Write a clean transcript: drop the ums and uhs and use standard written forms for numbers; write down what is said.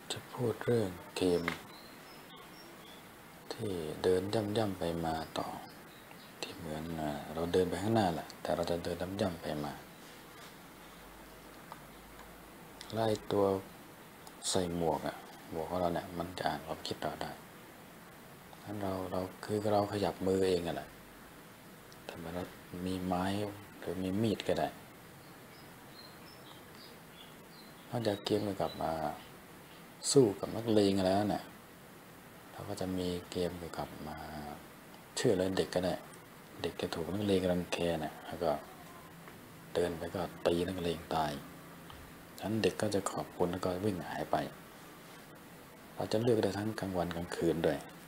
จะพูดเรื่องเกมที่เดินย่ำๆไปมาต่อที่เหมือนเราเดินไปข้างหน้าแหละแต่เราจะเดินย่ำๆไปมาไล่ตัวใส่หมวกของเราเนี่ยมันจะอ่านความคิดเราได้งั้นเราขยับมือเองแหละถ้าเรามีไม้หรือมีมีดก็ได้นอกจากเกมเกี่ยวกับสู้กับนักเลงแล้วเนี่ยเราก็จะมีเกมเกี่ยวกับเชื่อเลยเด็กก็ได้เด็กจะถูกนักเลงรังแกเนี่ยแล้วก็เดินไปก็ตีนักเลงตายฉะนั้นเด็กก็จะขอบคุณแล้วก็วิ่งหายไปเราจะเลือกได้ทั้งกลางวันกลางคืนด้วย